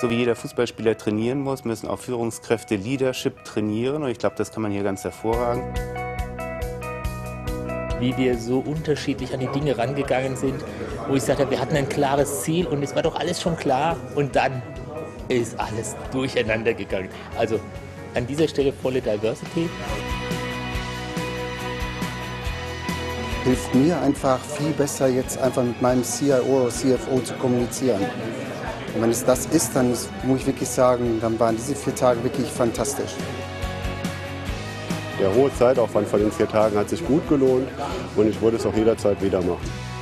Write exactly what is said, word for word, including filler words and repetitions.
So wie jeder Fußballspieler trainieren muss, müssen auch Führungskräfte Leadership trainieren. Und ich glaube, das kann man hier ganz hervorragend. Wie wir so unterschiedlich an die Dinge rangegangen sind, wo ich sagte, wir hatten ein klares Ziel und es war doch alles schon klar und dann ist alles durcheinander gegangen. Also an dieser Stelle volle Diversity. Hilft mir einfach viel besser, jetzt einfach mit meinem C I O oder C F O zu kommunizieren. Und wenn es das ist, dann muss ich wirklich sagen, dann waren diese vier Tage wirklich fantastisch. Der hohe Zeitaufwand von den vier Tagen hat sich gut gelohnt und ich würde es auch jederzeit wieder machen.